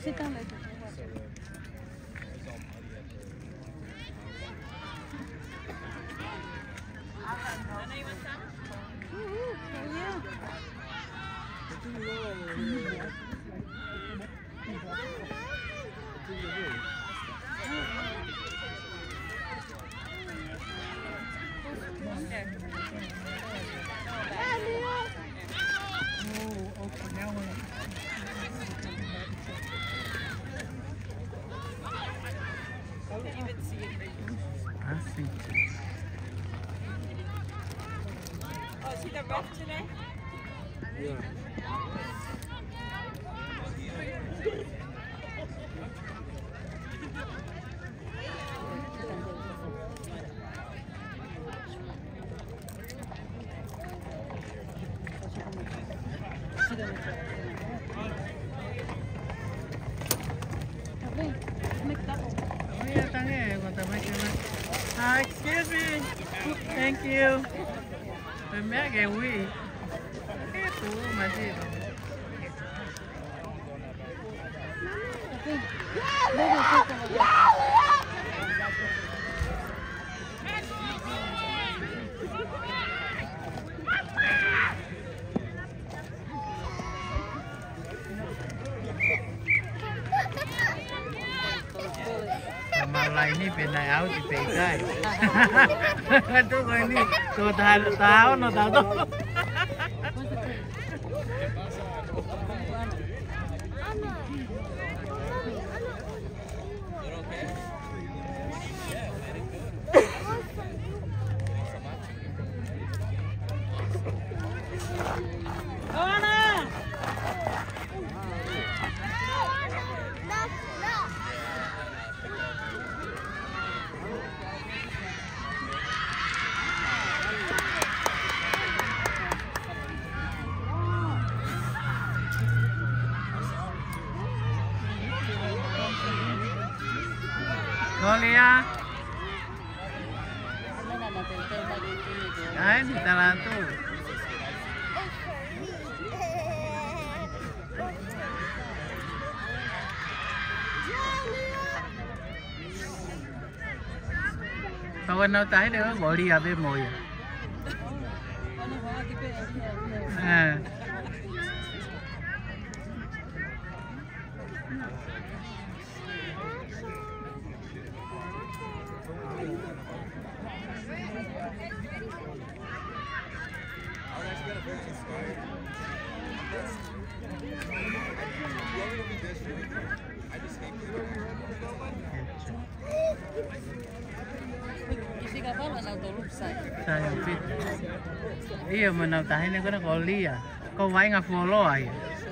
sit down later. Oh, is he the ref today? Yeah. Excuse me. Thank you. Me que oui. ¿Qué tú, machito? Mà ini pindah áo thì phải cái. Tôi coi đi, tôi tháo nó tháo tôi. Golia. Ay, di talan tuh. Kawan nào tái nữa bỏ đi à bên mồi. À. Sayang fit. Iya menau tahin ni kena koli ya. Kau main ngah follow ay.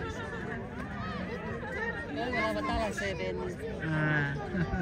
Kalau batalan seven. Ah.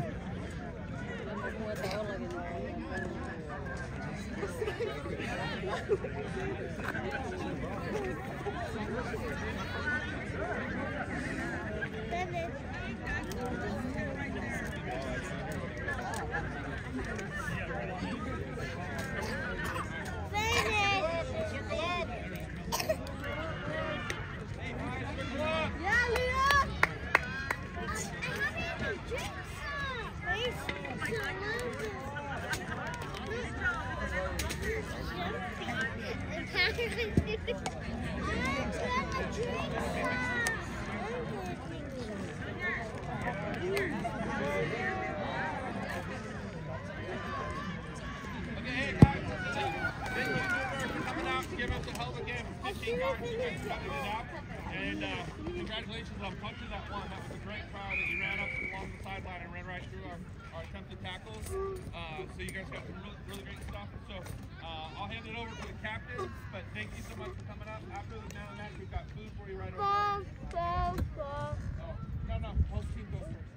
And congratulations on punching that one. That was a great try that you ran up along the sideline and ran right through our attempted tackles. So you guys got some really great stuff. So I'll hand it over to the captains, but thank you so much for coming up. After the man of the match, we've got food for you right over there. No, whole team goes first.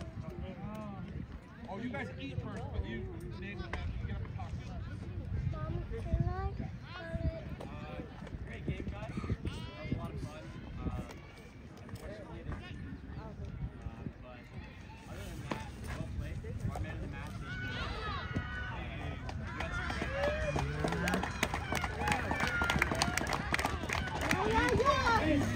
Oh, you guys eat first, but you name the match. You get up and talk. Great game, guys. A lot of fun. Unfortunately, it didn't but other than that, well played. Our man of the match is you had some great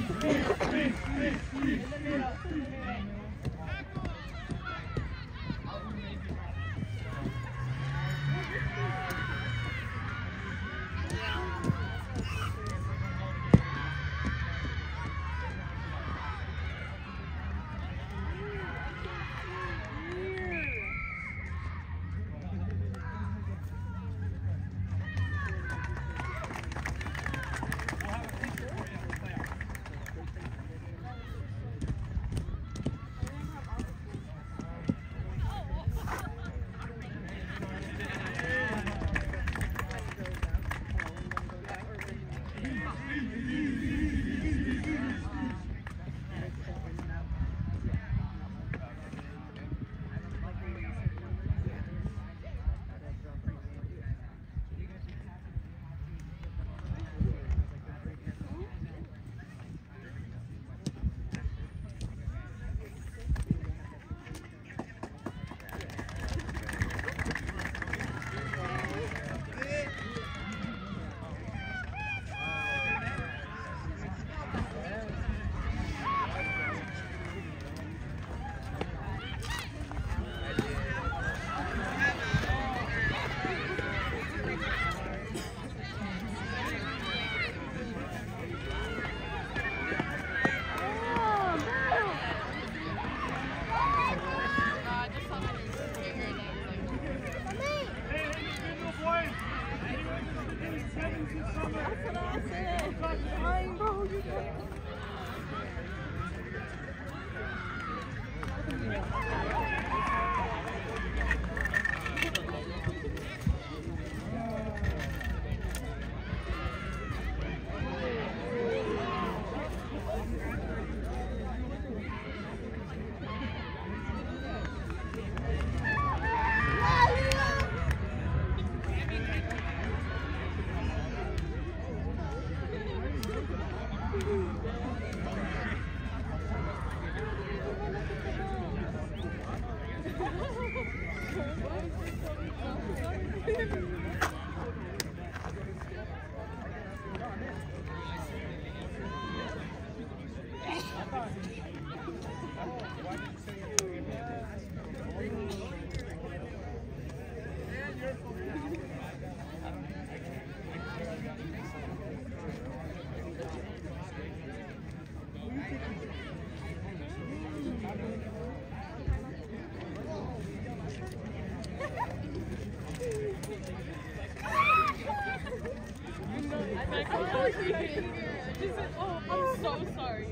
Oh, I'm so sorry.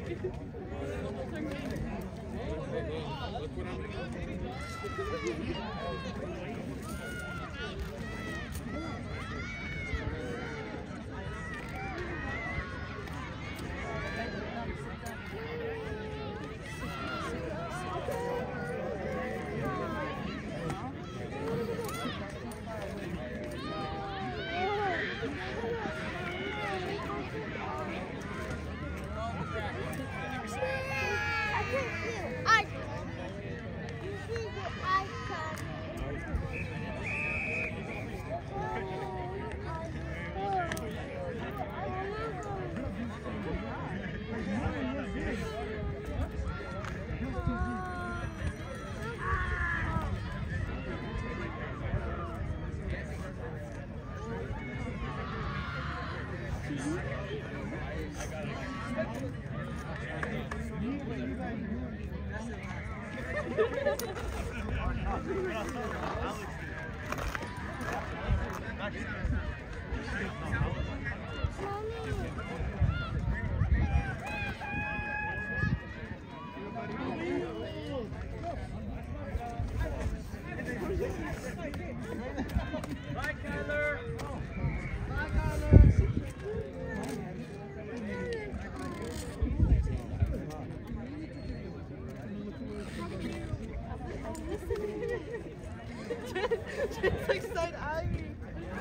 It's like side eyeing.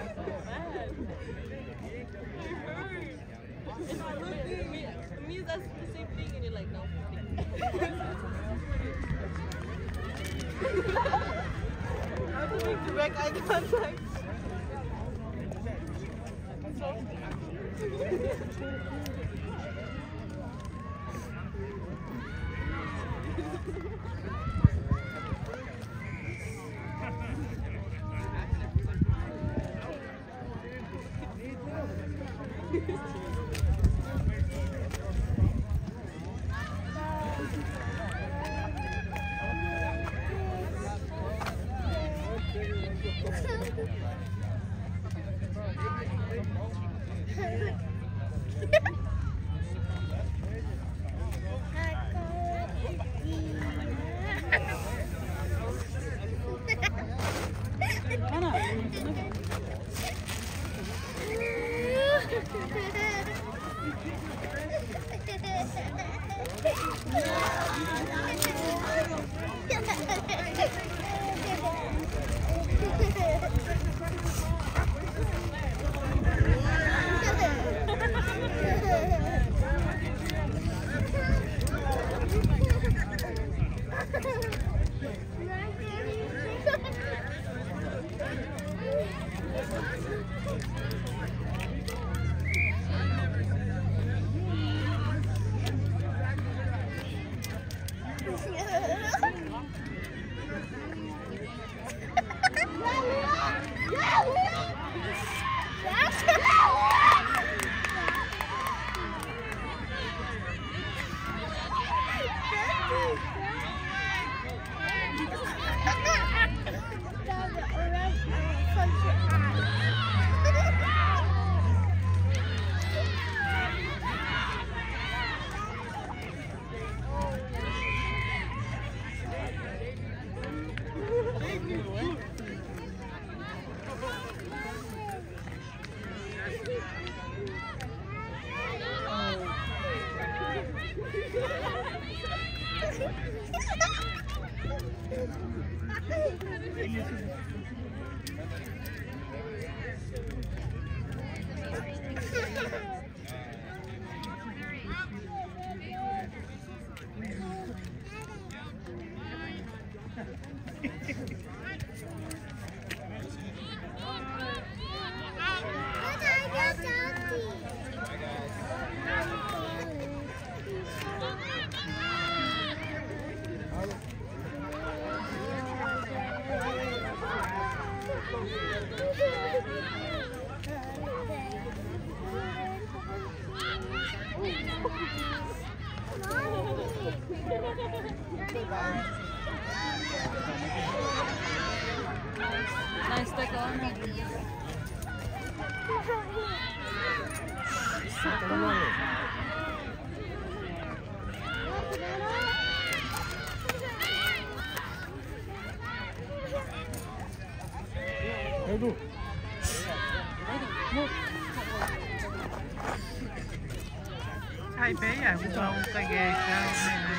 It hurts. It means that's the same thing, and you're like, no. I have to make direct eye contact. So Nice stick on. Hai bé à, cũng không tay ghê sao này.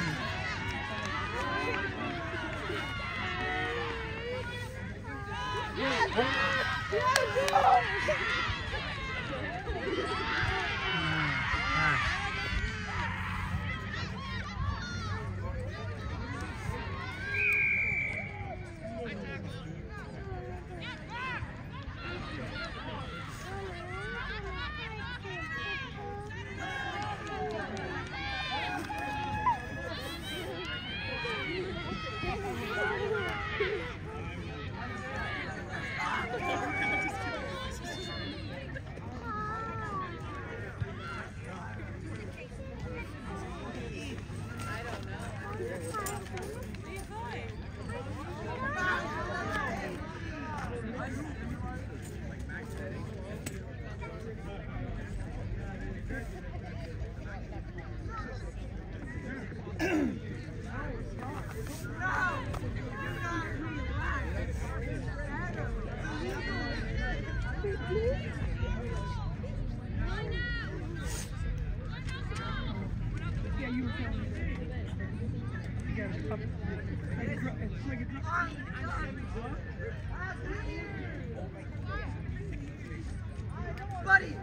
Buddy!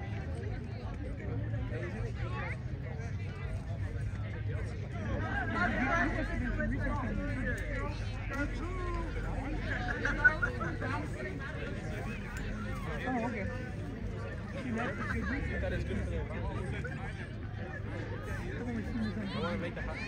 Oh, okay. That is good for their I want to make the hot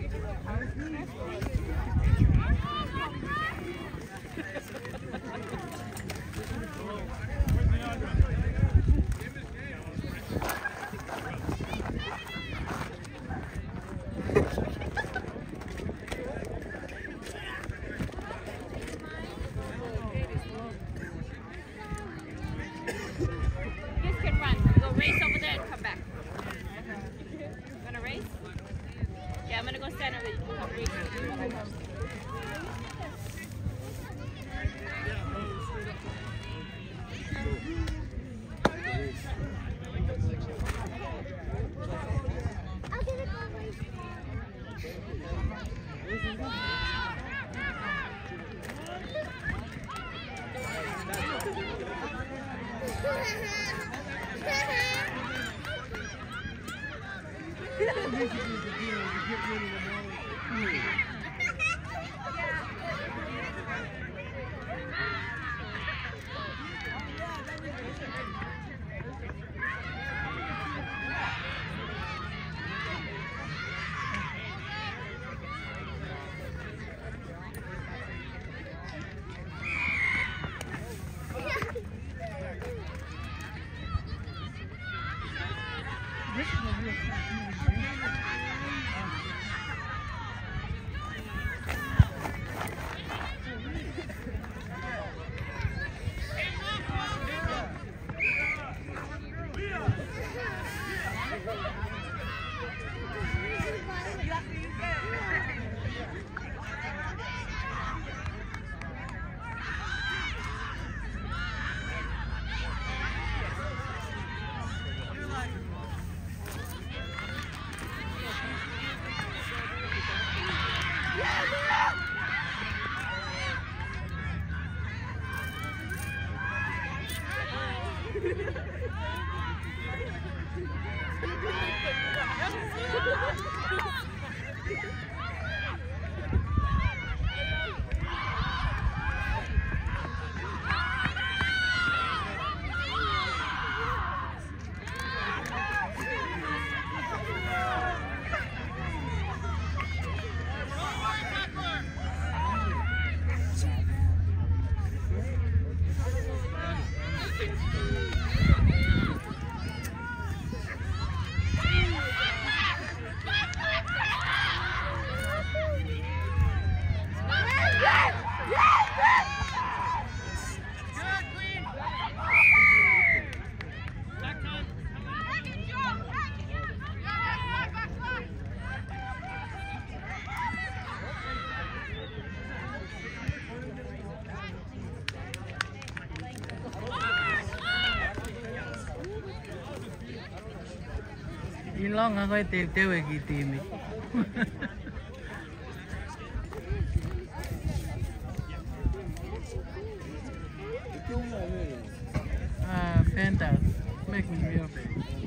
Long nga ko'y tew-tew ay kitimi. Panthers, making real big.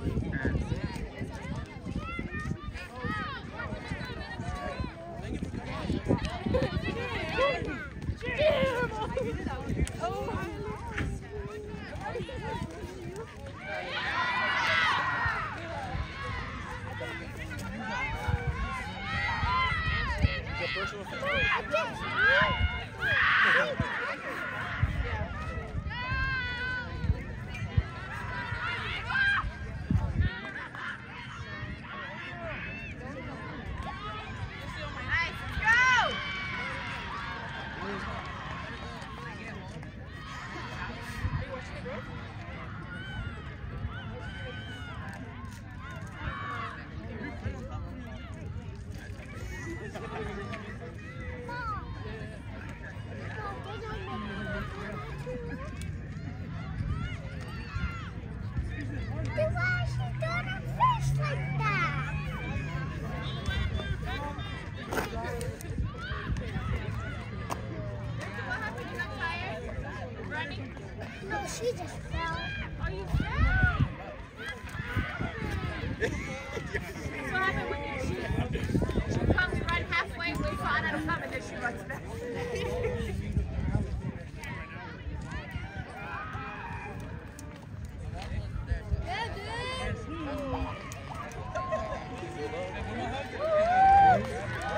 She just fell. Are you fell? What happened when she comes right halfway, we saw her come and then she runs back. Yeah, dude.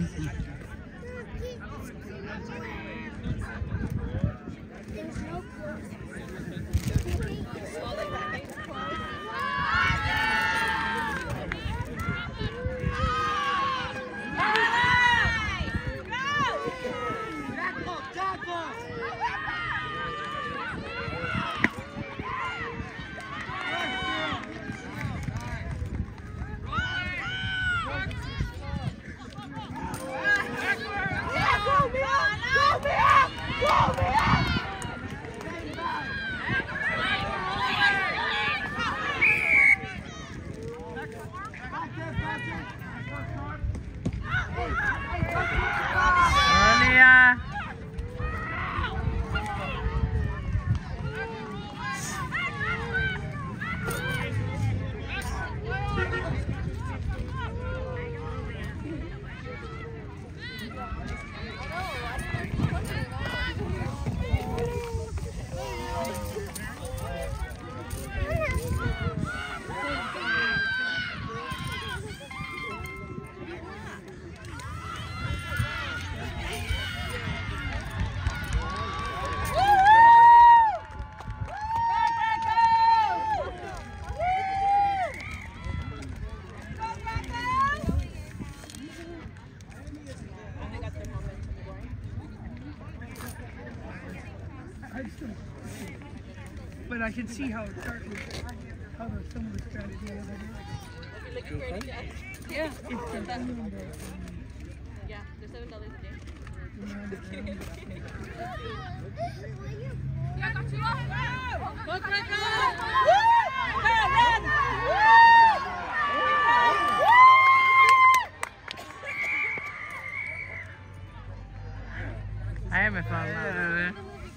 But I can see how it starts with how some of the strategy is. Yeah. It's Yeah, they're $7 a day. Go, Grackles! Ayaw may foul.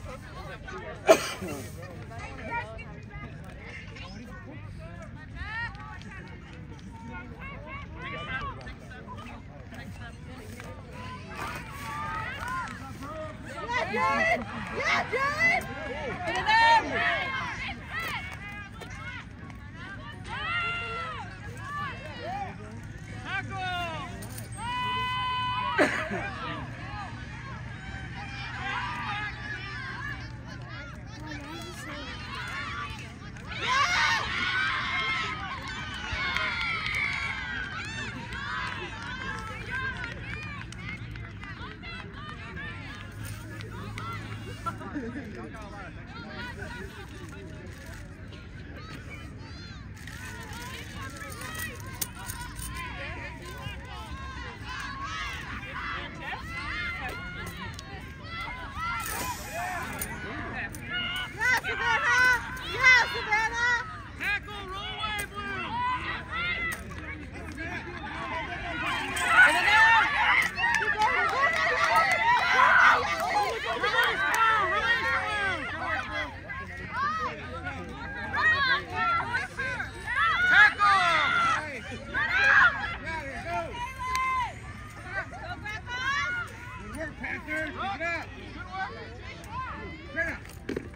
Panthers, get up! Straight up!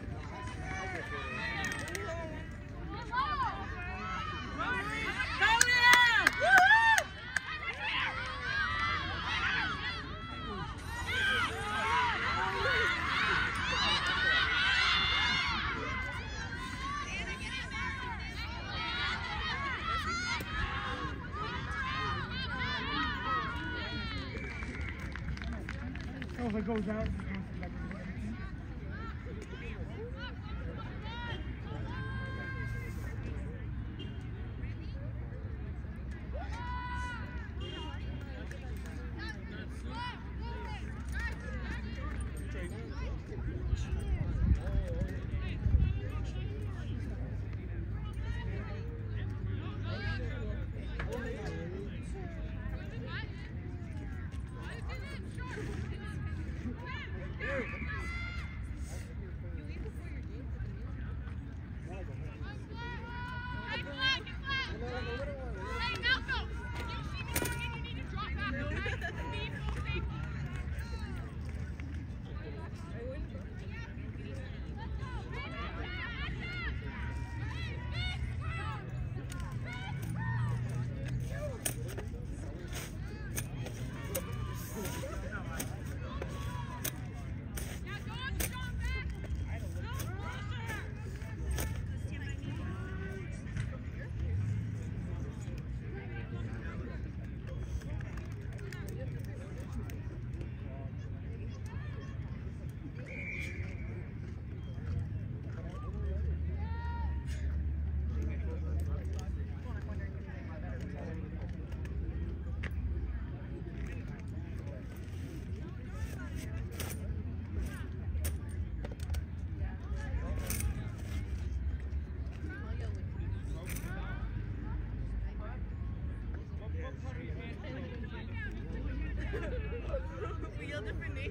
Oh, if it goes out. We yell different names.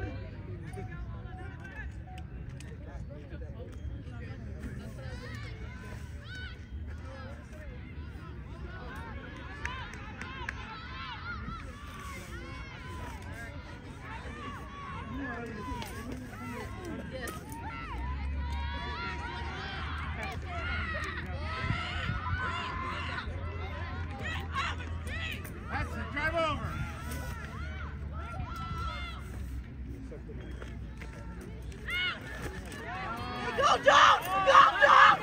That's it, drive over. Go, Joe! Go, Joe!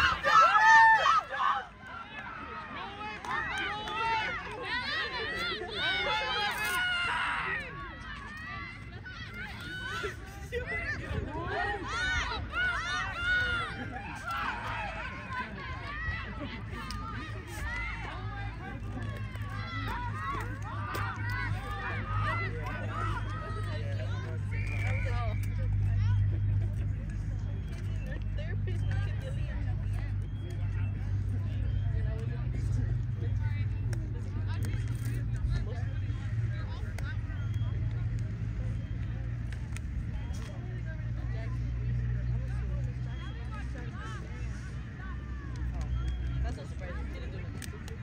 That's so surprising. He didn't do it.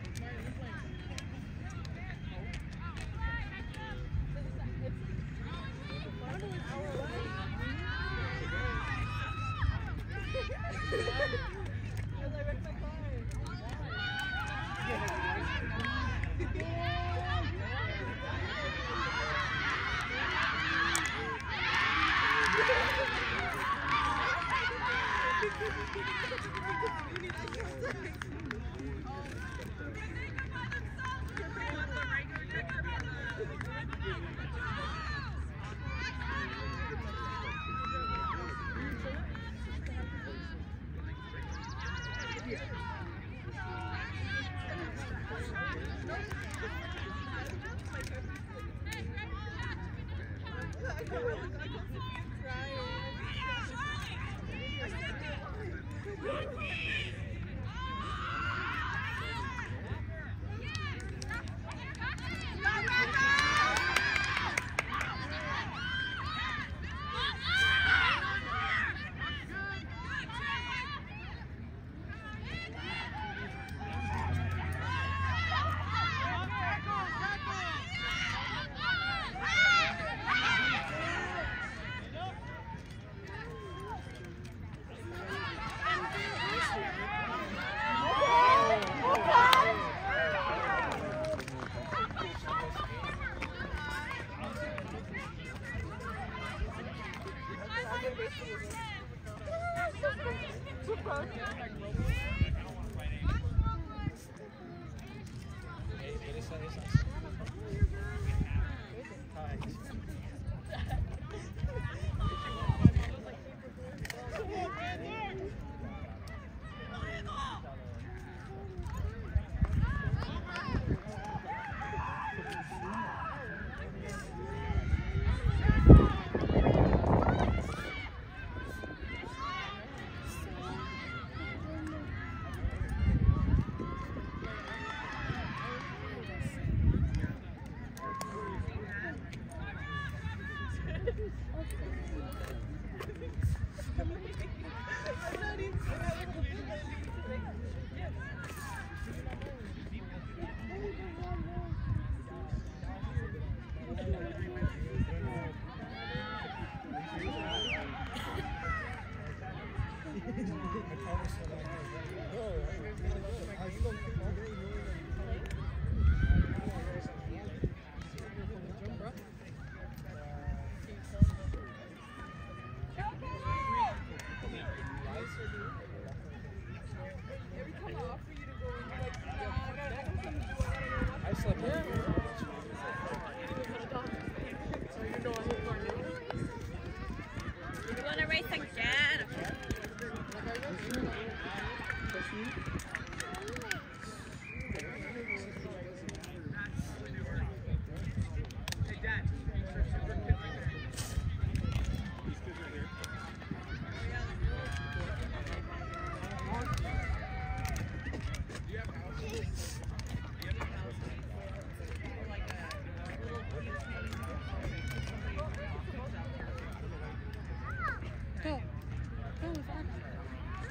You wanna race again?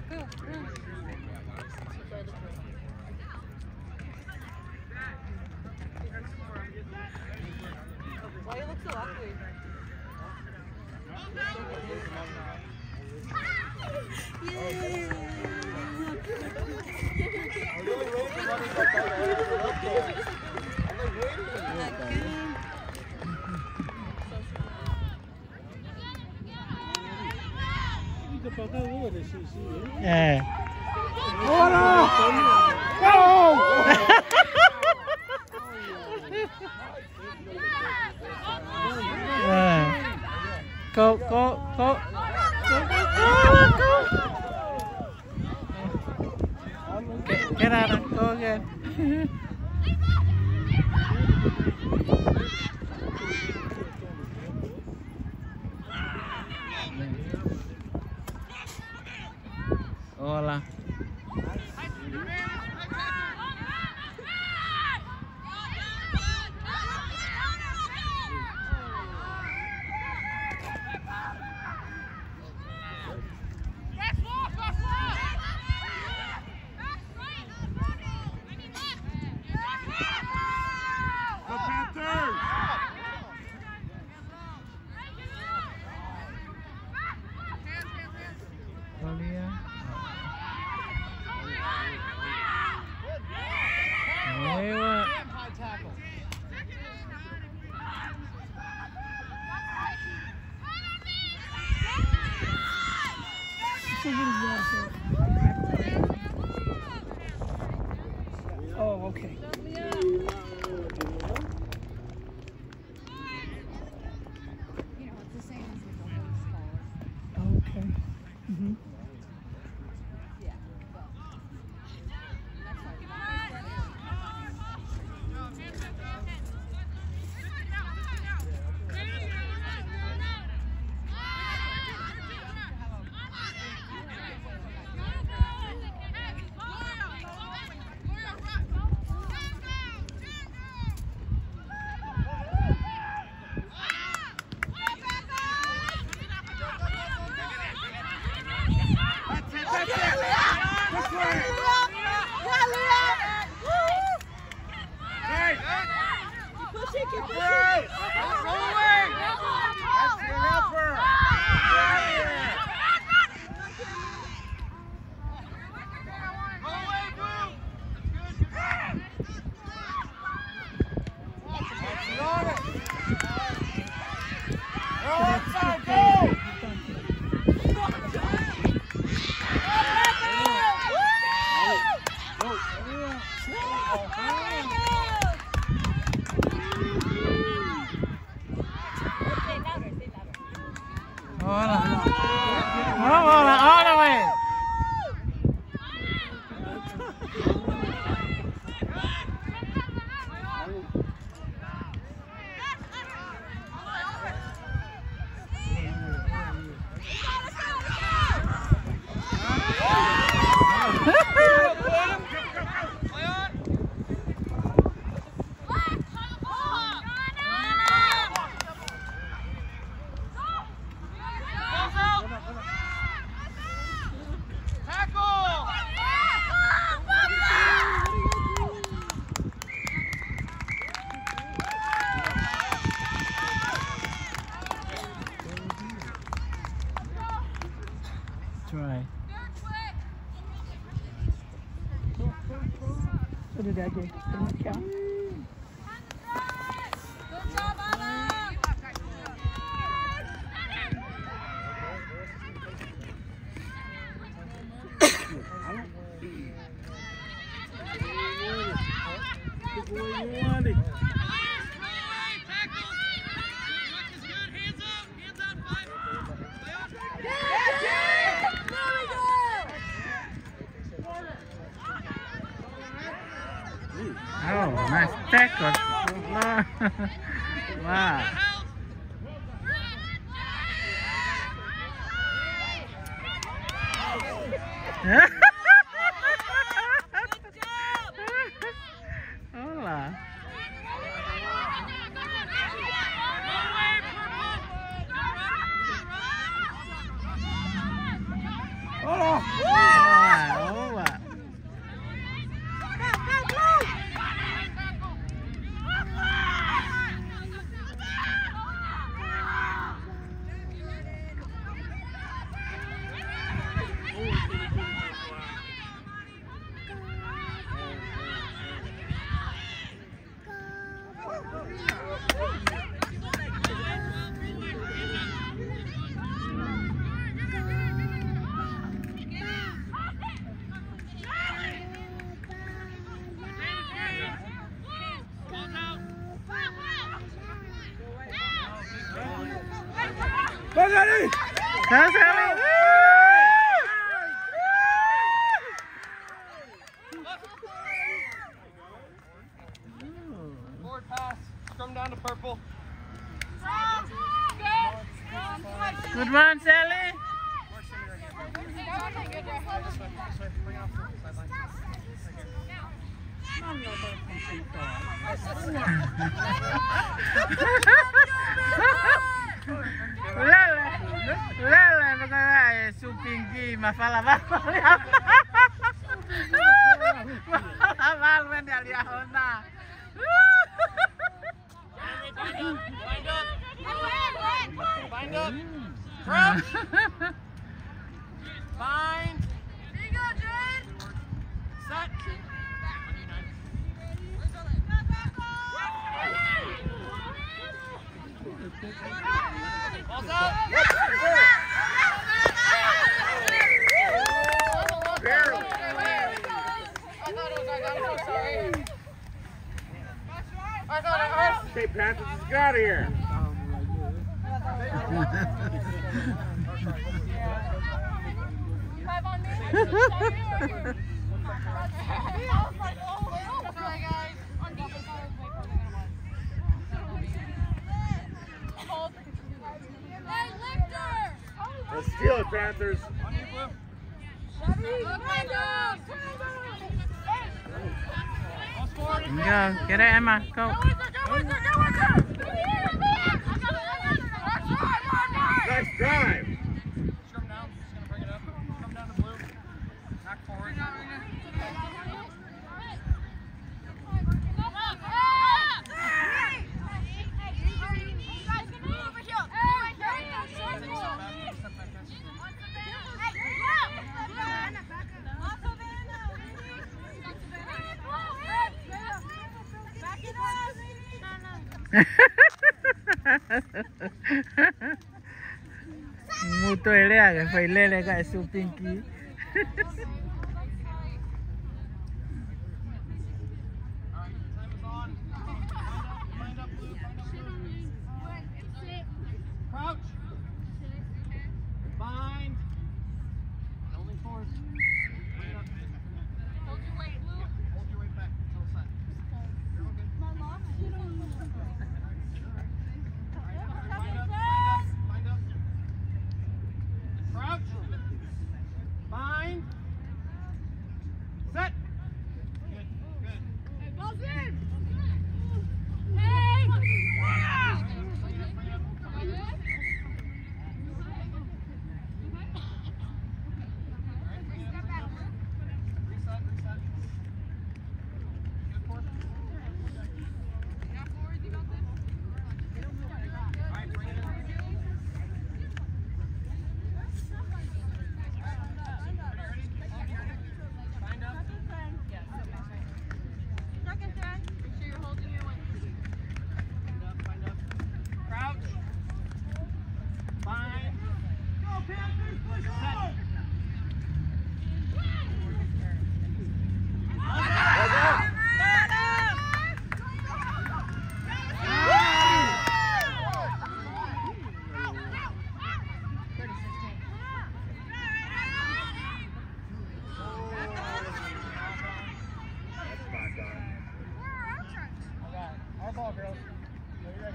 Why you look so ugly? Yeah. Go, go, go. Go, go, go. Get out of go again. Hola. Go Panthers! Oh, okay. Okay. Mm-hmm. All the way. Try. What did I do? Did I count? Oh, nice tackle. Wow. Hola. Oh! Go, Daddy! Go, Sally! Forward pass. Scrum down to purple. Good one, Sally. Lele, maganda su pinky, mafala ba? Mafala dia dia Honda. Bind up. Crouch. Bind. There you go, Jen. Set. Balls out. Barely. Okay, Panthers, let's get out of here. Let's steal it, Panthers. Go, get it, Emma. Go. Nice drive. Scrum down. Just gonna bring it up. Come down to blue. Back forward. Muto elea que fue lele que su pinky. Crouch. Bind. Only force. Bring it up. Hold your weight, Luke. Hold your weight back until it's set. You're all good. Bind up. Bind up. Crouch. Bind. Set. Good. Good. Balls in. Reset. Good force. All right, bring it in. Bind up. Make sure you're holding your weight. Bind up. Crouch. Bind. Go, Panthers, push on! Our ball, girls. Are you ready?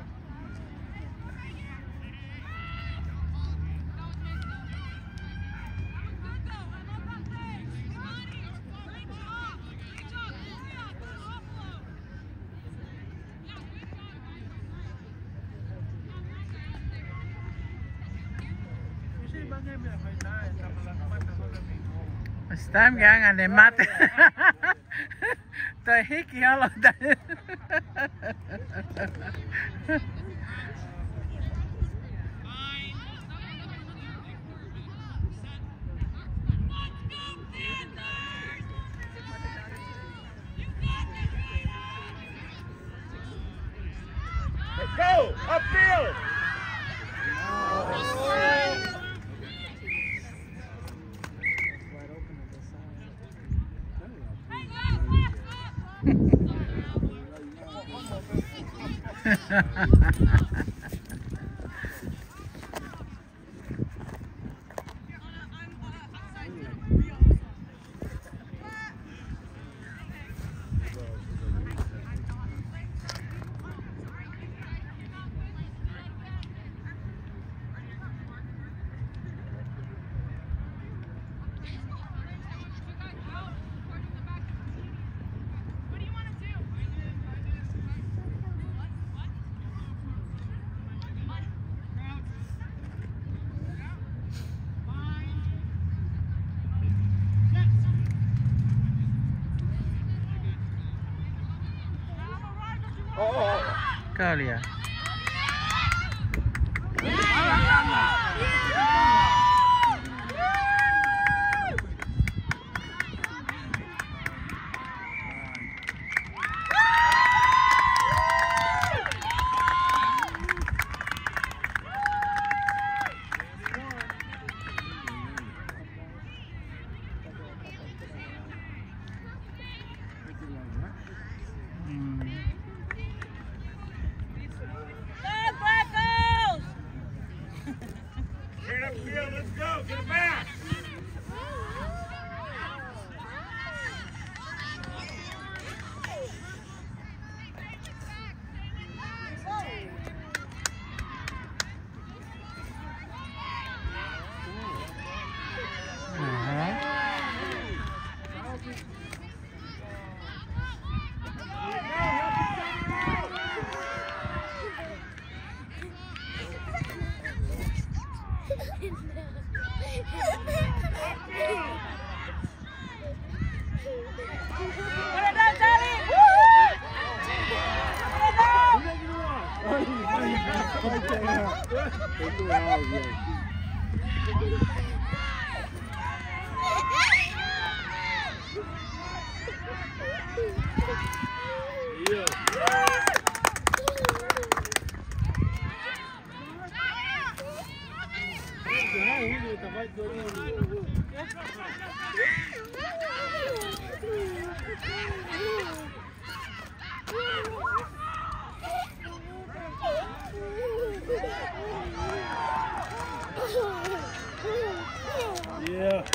It's time gang and they mat. The hickey all of that. Let's go! Upfield! kali ya. Straight up field, let's go, get it back. Yeah.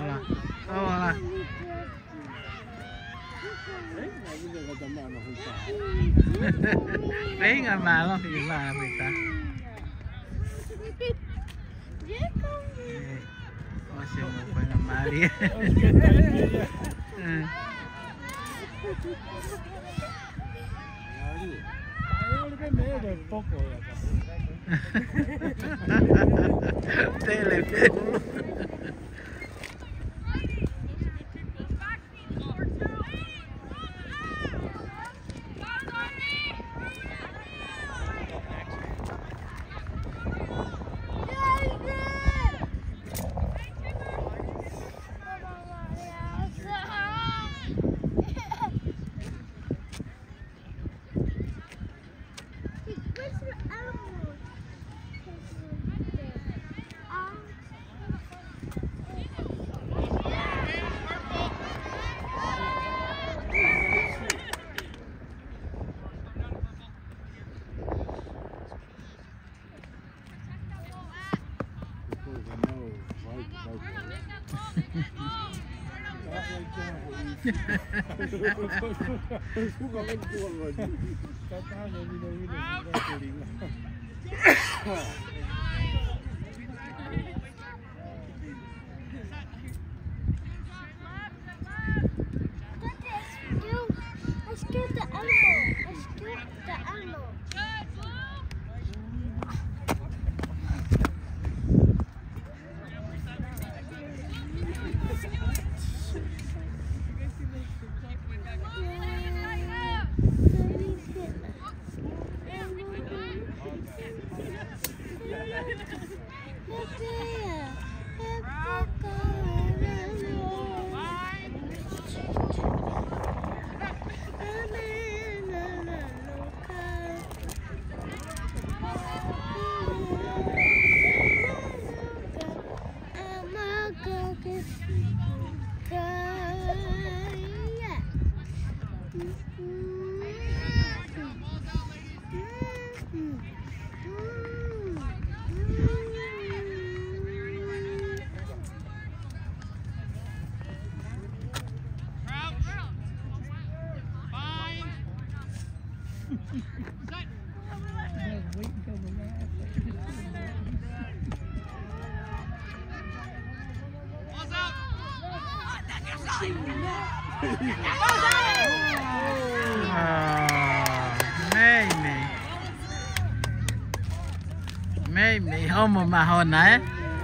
Vamos lá. Vem gần mà lo thì mà mình ta. Ôi xem một phải làm mà đi. Telepon. Mày hôm mà hồi nãy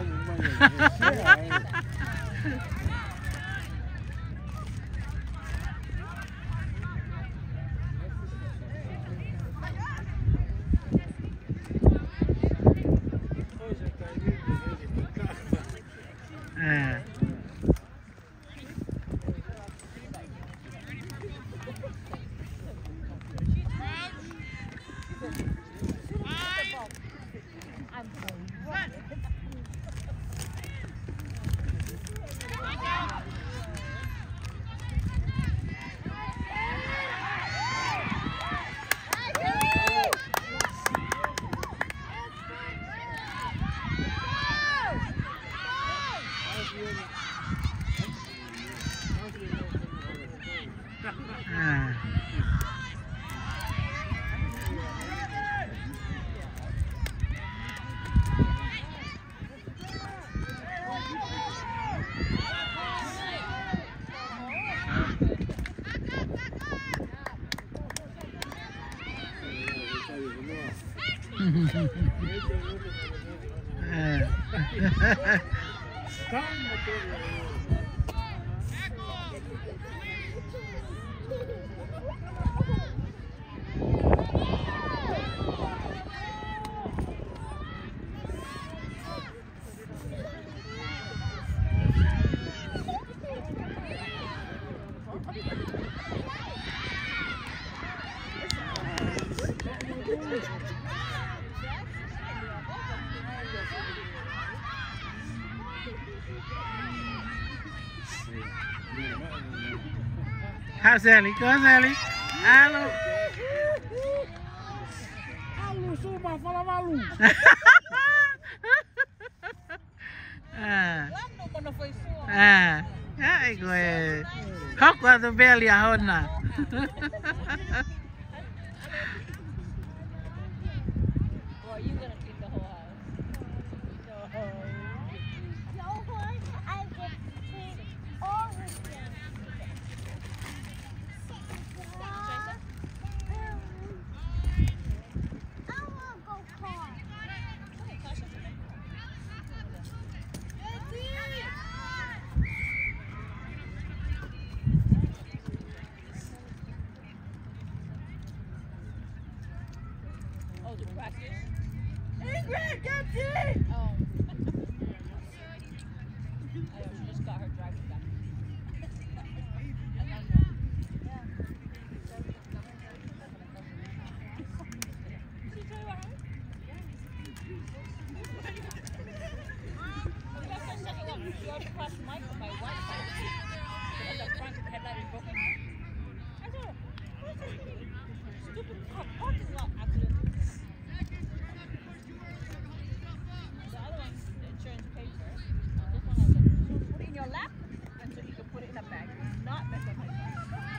How's Ellie? Go, Ellie. Alô. Alô, suba, fala malu. Quando foi sua? Ai gue. Khóc qua tôi bé lìa hơn nè. Well, you're gonna keep the whole house. I get clean all the things. I want to go car. Oh, the Grackles? Ingrid, get it! Oh. I know, she just got her driving back. Stupid parking lot accident. The other one, the insurance paid for it. This one has a, put it in your lap, and so you can put it in a bag. Not mess up my car.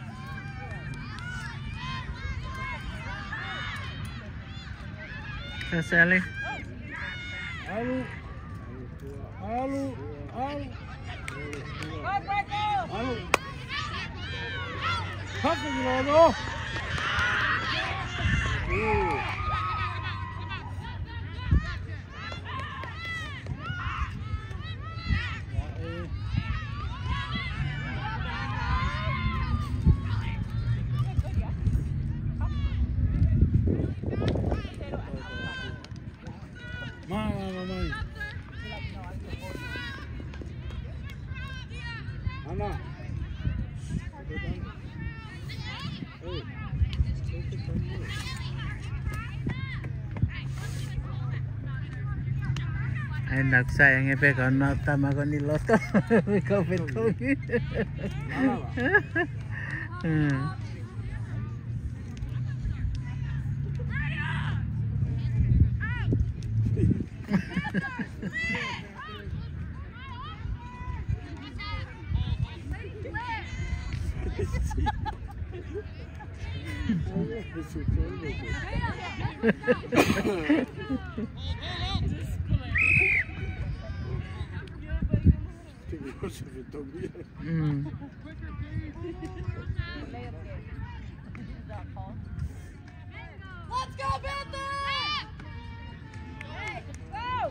Sally. Alu. Alu. Alu. Go, Grackles! Alu. Happening, Lolo. Anna. Enak sayangnya pegang nota makan di loto. Kau betul. Let's go, Panthers! Go!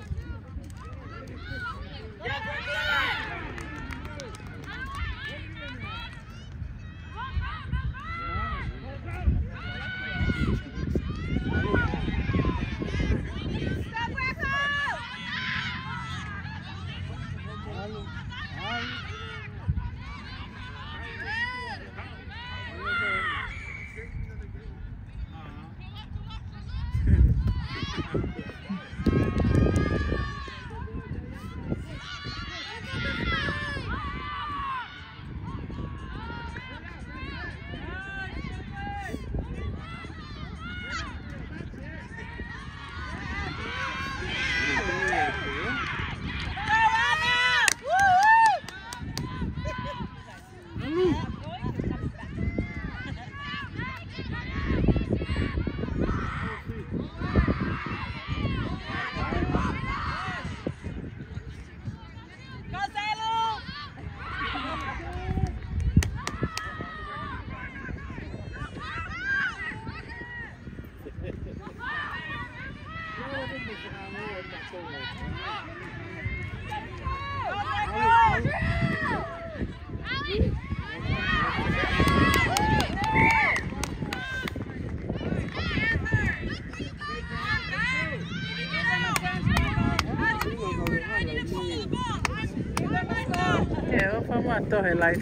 Ya, apa toh lain.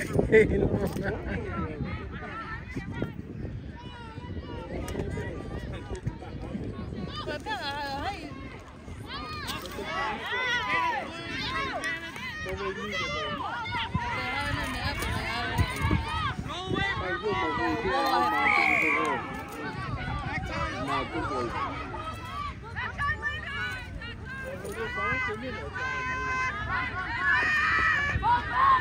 Go, go!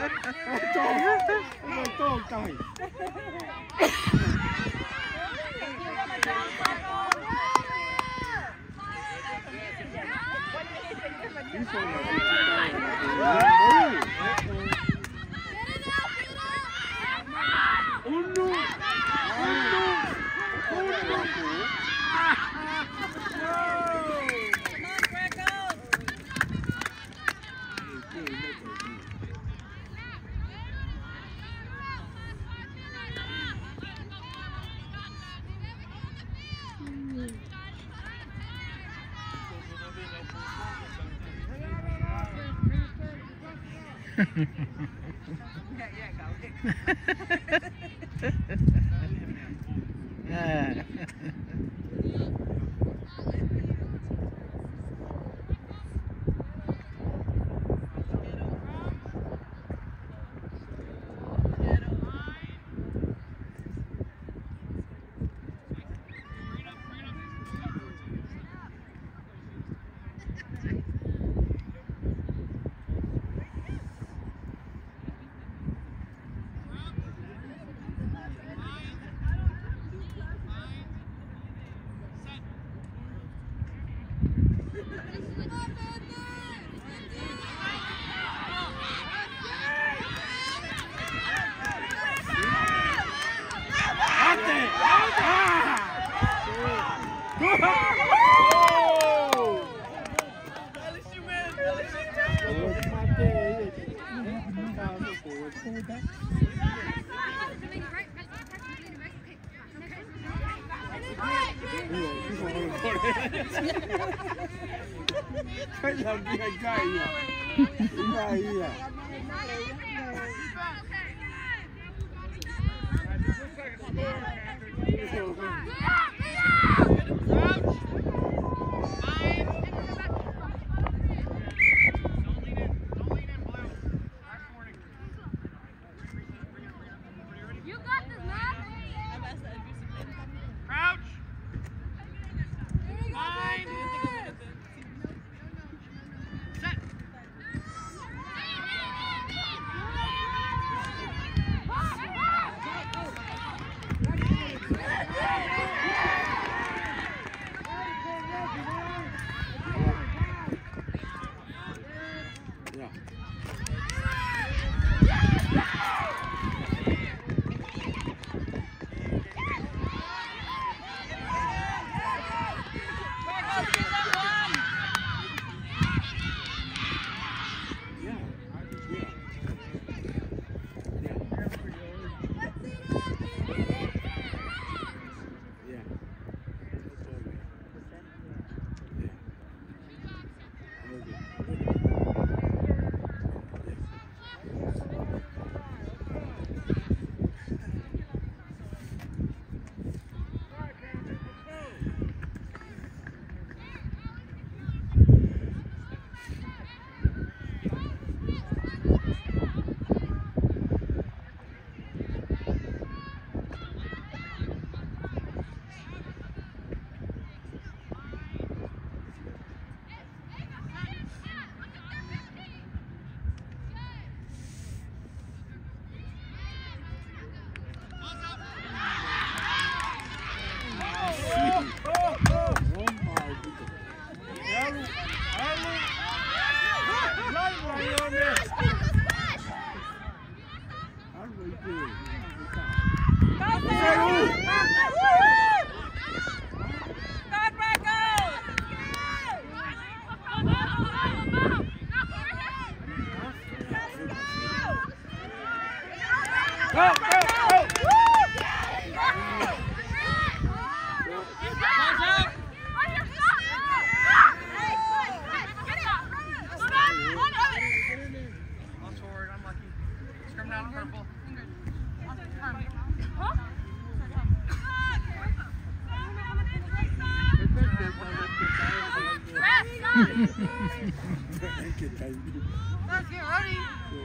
Let's get ready.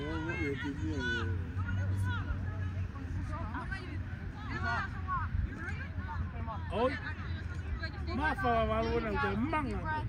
Ôi, má phò vào luôn là từ măng à.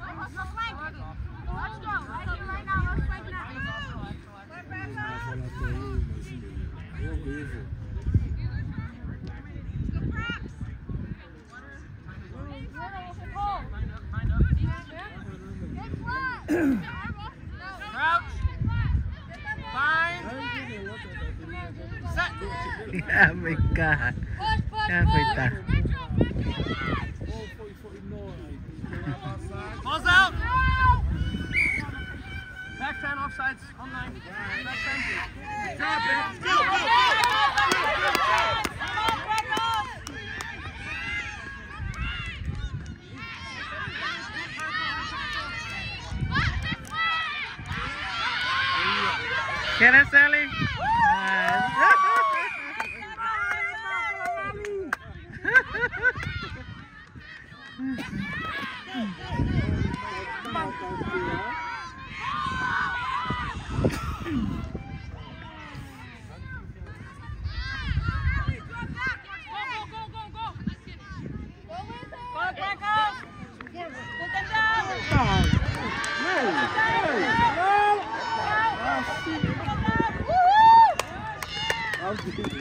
Grabe ka. Grabe ta. Balls out! Back 10 offsides on 9. Back 10. Drop it. Go, go, go! Get it, Sally? Woo!